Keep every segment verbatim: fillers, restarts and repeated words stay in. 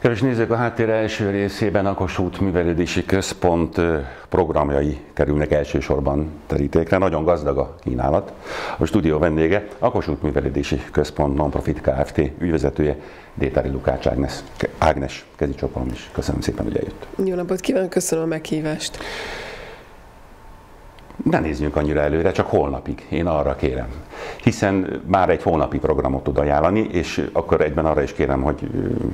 Kedves nézők, a Háttér első részében a Kossuth Művelődési Központ programjai kerülnek elsősorban terítékre. Nagyon gazdag a kínálat. A stúdió vendége a Kossuth Művelődési Központ Nonprofit Kft. Ügyvezetője, Détári Lukács Ágnes. Ágnes, kezi csókolom is. Köszönöm szépen, hogy eljött. Jó napot kívánok, köszönöm a meghívást. Ne nézzünk annyira előre, csak holnapig. Én arra kérem. Hiszen már egy hónapi programot tud ajánlani, és akkor egyben arra is kérem, hogy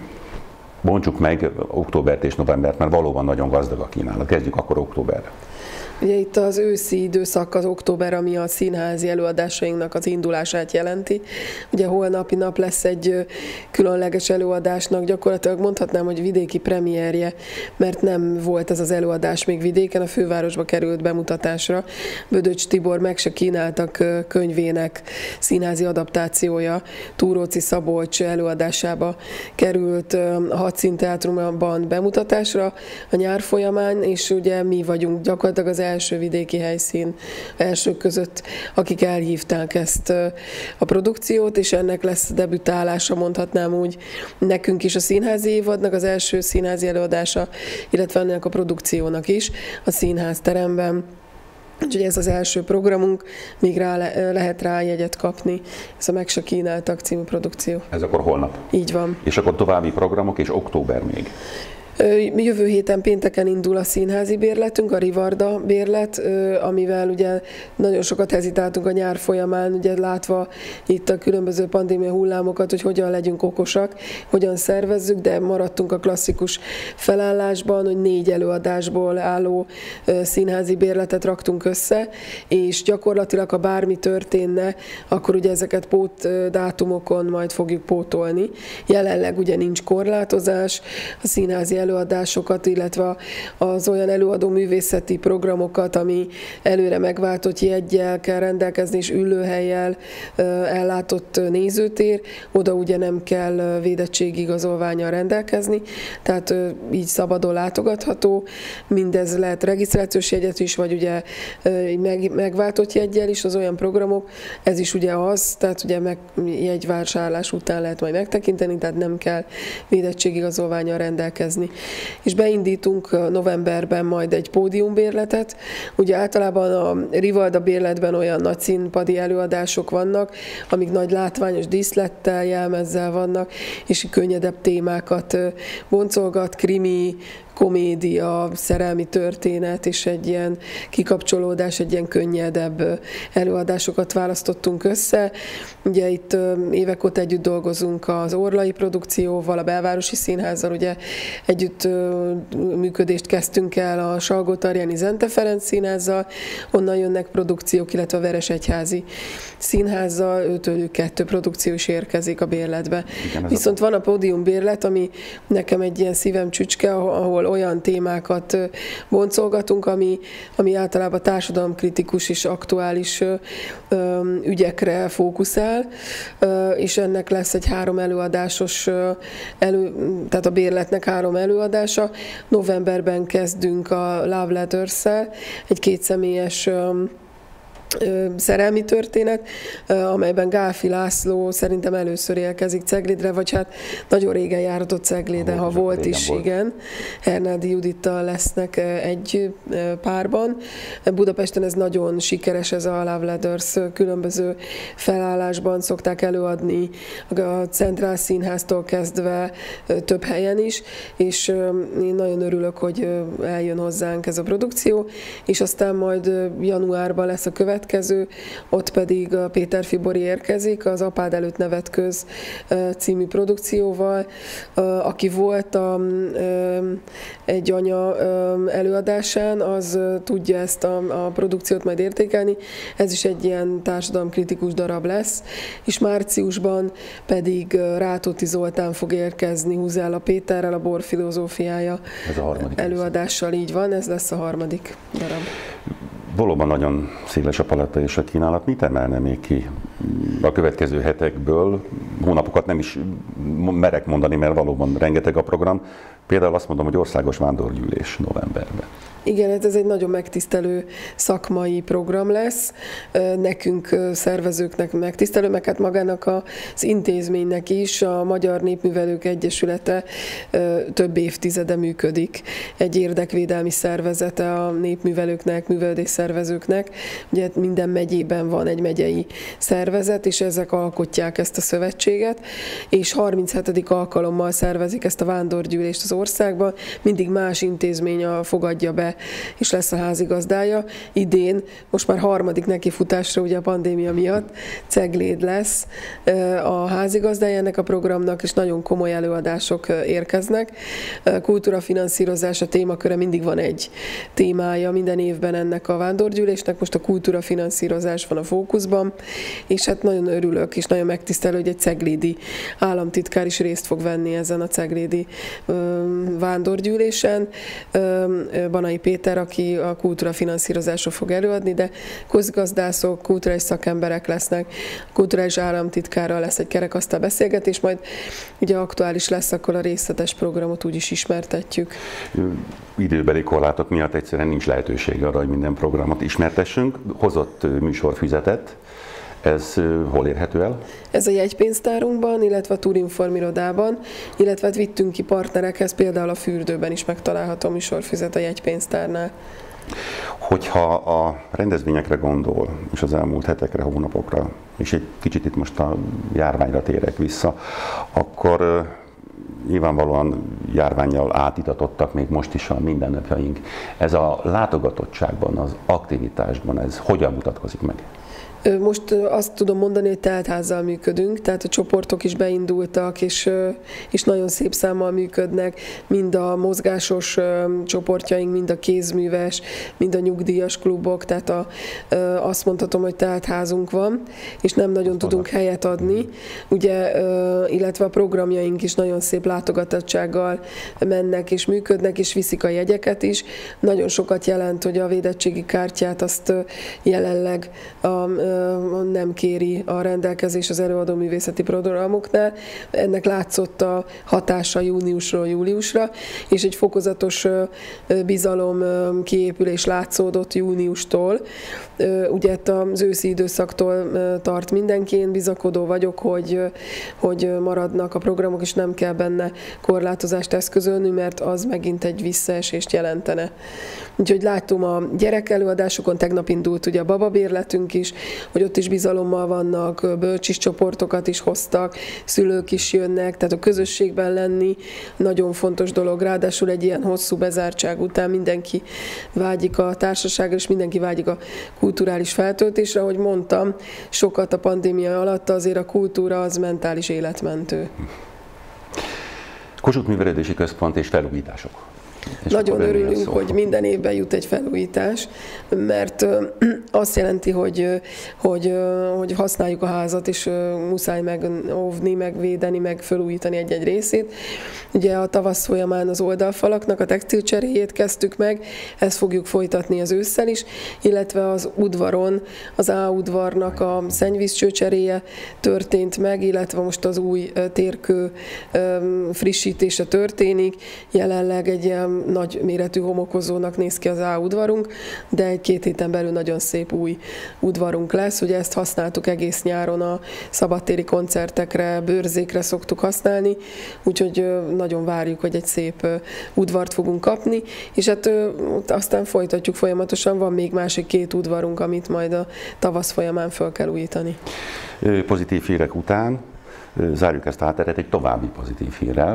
bontsuk meg októbert és novembert, mert valóban nagyon gazdag a kínálat. Kezdjük akkor októberre. Ugye itt az őszi időszak, az október, ami a színházi előadásainknak az indulását jelenti. Ugye holnapi nap lesz egy különleges előadásnak, gyakorlatilag mondhatnám, hogy vidéki premierje, mert nem volt ez az előadás még vidéken, a fővárosba került bemutatásra. Bödöcs Tibor meg se kínáltak könyvének színházi adaptációja, Túróczi Szabolcs előadásába került a Hadszín Teátrumban bemutatásra a nyár folyamán, és ugye mi vagyunk gyakorlatilag az első vidéki helyszín elsők között, akik elhívták ezt a produkciót, és ennek lesz debütálása, mondhatnám úgy, nekünk is a színházi évadnak az első színházi előadása, illetve ennek a produkciónak is a színházteremben. Úgyhogy ez az első programunk, még rá le, lehet rá jegyet kapni. Ez a Meg se kínáltak című produkció. Ez akkor holnap? Így van. És akkor további programok, és október még? Jövő héten pénteken indul a színházi bérletünk, a Rivarda bérlet, amivel ugye nagyon sokat hezitáltunk a nyár folyamán, ugye látva itt a különböző pandémia hullámokat, hogy hogyan legyünk okosak, hogyan szervezzük, de maradtunk a klasszikus felállásban, hogy négy előadásból álló színházi bérletet raktunk össze, és gyakorlatilag, ha bármi történne, akkor ugye ezeket pót dátumokon majd fogjuk pótolni. Jelenleg ugye nincs korlátozás, a színházi előadásokat, illetve az olyan előadó művészeti programokat, ami előre megváltott jeggyel kell rendelkezni, és ülőhellyel ellátott nézőtér, oda ugye nem kell védettségigazolvánnyal rendelkezni, tehát így szabadon látogatható. Mindez lehet regisztrációs jegyet is, vagy ugye megváltott jeggyel is az olyan programok. Ez is ugye az, tehát ugye meg jegyvásárlás után lehet majd megtekinteni, tehát nem kell védettségigazolvánnyal rendelkezni. És beindítunk novemberben majd egy pódiumbérletet. Ugye általában a Rivalda bérletben olyan nagy színpadi előadások vannak, amik nagy látványos díszlettel, jelmezzel vannak, és könnyedebb témákat boncolgat, krimi, komédia, szerelmi történet, és egy ilyen kikapcsolódás, egy ilyen könnyedebb előadásokat választottunk össze. Ugye itt évek óta együtt dolgozunk az Orlai produkcióval, a Belvárosi Színházzal, ugye együtt működést kezdtünk el a Salgótarjáni Zente Ferenc Színházzal, onnan jönnek produkciók, illetve a Veresegyházi Színházzal, őtőlük kettő produkció is érkezik a bérletbe. Igen, viszont van a pódium bérlet, ami nekem egy ilyen szívem csücske, ahol olyan témákat boncolgatunk, ami, ami általában társadalomkritikus és aktuális ö, ügyekre fókuszál, ö, és ennek lesz egy három előadásos, elő, tehát a bérletnek három előadása. Novemberben kezdünk a Love Letters-szel, egy kétszemélyes szerelmi történet, amelyben Gálfi László szerintem először érkezik Ceglédre, vagy hát nagyon régen járatott Cegléden, ha volt is, volt. Igen. Hernádi Judittal lesznek egy párban. Budapesten ez nagyon sikeres, ez a Love Letters, különböző felállásban szokták előadni, a Centrál Színháztól kezdve több helyen is, és én nagyon örülök, hogy eljön hozzánk ez a produkció, és aztán majd januárban lesz a következő, Következő, ott pedig a Péter Fibori érkezik, az Apád előtt nevetköz című produkcióval, aki volt a, egy anya előadásán, az tudja ezt a, a produkciót majd értékelni. Ez is egy ilyen társadalomkritikus darab lesz, és márciusban pedig Rátóti Zoltán fog érkezni Huzella Péterrel, a Bor filozófiája előadással, így van, ez lesz a harmadik darab. Valóban nagyon széles a paletta és a kínálat. Mit emelne még ki a következő hetekből? Hónapokat nem is merek mondani, mert valóban rengeteg a program. Például azt mondom, hogy országos vándorgyűlés novemberben. Igen, hát ez egy nagyon megtisztelő szakmai program lesz, nekünk szervezőknek megtisztelő, meg hát magának az intézménynek is. A Magyar Népművelők Egyesülete több évtizede működik, egy érdekvédelmi szervezete a népművelőknek, művelődésszervezőknek. Ugye minden megyében van egy megyei szervezet, és ezek alkotják ezt a szövetséget, és harminchetedik alkalommal szervezik ezt a vándorgyűlést az országban, mindig más intézmény fogadja be, és lesz a házigazdája. Idén most már harmadik nekifutásra, ugye a pandémia miatt Cegléd lesz a házigazdája ennek a programnak, és nagyon komoly előadások érkeznek. Kultúrafinanszírozás a témaköre, mindig van egy témája minden évben ennek a vándorgyűlésnek, most a kultúrafinanszírozás van a fókuszban, és hát nagyon örülök, és nagyon megtisztelő, hogy egy ceglédi államtitkár is részt fog venni ezen a ceglédi vándorgyűlésen. Banai Péter, aki a kultúrafinanszírozásról fog előadni, de közgazdászok, kulturális szakemberek lesznek, a kulturális államtitkárral lesz egy kerekasztal beszélgetés, majd ugye aktuális lesz, akkor a részletes programot úgy is ismertetjük. Időbeli korlátok miatt egyszerűen nincs lehetőség arra, hogy minden programot ismertessünk. Hozott műsorfüzetet. Ez hol érhető el? Ez a jegypénztárunkban, illetve a Turinform irodában, illetve vittünk ki partnerekhez, például a Fürdőben is megtalálható műsorfüzet a jegypénztárnál. Hogyha a rendezvényekre gondol, és az elmúlt hetekre, hónapokra, és egy kicsit itt most a járványra térek vissza, akkor nyilvánvalóan járvánnyal átitatottak még most is a mindennapjaink. Ez a látogatottságban, az aktivitásban, ez hogyan mutatkozik meg? Most azt tudom mondani, hogy teltházzal működünk, tehát a csoportok is beindultak, és, és nagyon szép számmal működnek, mind a mozgásos csoportjaink, mind a kézműves, mind a nyugdíjas klubok, tehát a, azt mondhatom, hogy teltházunk van, és nem nagyon tudunk helyet adni, ugye, illetve a programjaink is nagyon szép látogatottsággal mennek és működnek, és viszik a jegyeket is. Nagyon sokat jelent, hogy a védettségi kártyát azt jelenleg a nem kéri a rendelkezés az előadó művészeti programoknál. Ennek látszott a hatása júniusról júliusra, és egy fokozatos bizalom kiépülés látszódott júniustól. Ugye az őszi időszaktól tart mindenki, én bizakodó vagyok, hogy, hogy maradnak a programok, és nem kell benne korlátozást eszközölni, mert az megint egy visszaesést jelentene. Úgyhogy látom a gyerekelőadásokon, tegnap indult ugye a bababérletünk is, hogy ott is bizalommal vannak, bölcsis csoportokat is hoztak, szülők is jönnek, tehát a közösségben lenni nagyon fontos dolog, ráadásul egy ilyen hosszú bezártság után mindenki vágyik a társaságra, és mindenki vágyik a kulturális feltöltésre, ahogy mondtam, sokat a pandémia alatt azért a kultúra az mentális életmentő. Kossuth Művelődési Központ és felújítások. És nagyon örülünk, hogy minden évben jut egy felújítás, mert azt jelenti, hogy, hogy, hogy használjuk a házat, és muszáj megóvni, megvédeni, meg felújítani egy-egy részét. Ugye a tavasz folyamán az oldalfalaknak a textilcseréjét kezdtük meg, ezt fogjuk folytatni az ősszel is, illetve az udvaron, az A udvarnak a szennyvízcsőcseréje történt meg, illetve most az új térkő frissítése történik. Jelenleg egy ilyen nagy méretű homokozónak néz ki az A udvarunk, de egy-két héten belül nagyon szép új udvarunk lesz. Ugye ezt használtuk egész nyáron a szabadtéri koncertekre, bőrzékre szoktuk használni, úgyhogy nagyon várjuk, hogy egy szép udvart fogunk kapni, és hát aztán folytatjuk folyamatosan, van még másik két udvarunk, amit majd a tavasz folyamán fel kell újítani. Pozitív hírek után zárjuk ezt a hátteret egy további pozitív hírrel.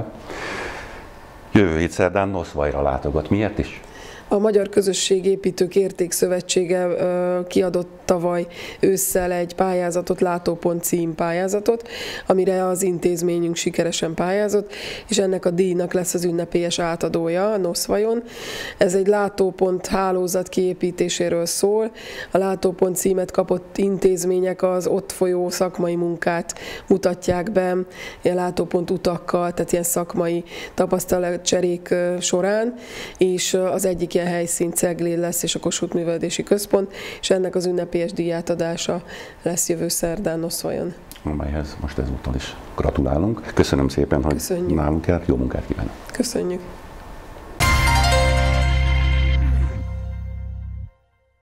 Jövő hét szerdán Noszvajra látogat. Miért is? A Magyar Közösségépítők Értékszövetsége kiadott tavaly ősszel egy pályázatot, Látópont cím pályázatot, amire az intézményünk sikeresen pályázott, és ennek a díjnak lesz az ünnepélyes átadója Noszvajon. Ez egy látópont hálózat kiépítéséről szól. A Látópont címet kapott intézmények az ott folyó szakmai munkát mutatják be, ilyen látópont utakkal, tehát ilyen szakmai tapasztalatcserék során, és az egyik ilyen helyszín Ceglén lesz, és a Kossuth Művelődési Központ, és ennek az ünnepélyes díjátadása lesz jövő szerdán Oszoljon. Amelyhez most ezúttal is gratulálunk. Köszönöm szépen, hogy Köszönjük. nálunk járt, jó munkát kívánok! Köszönjük!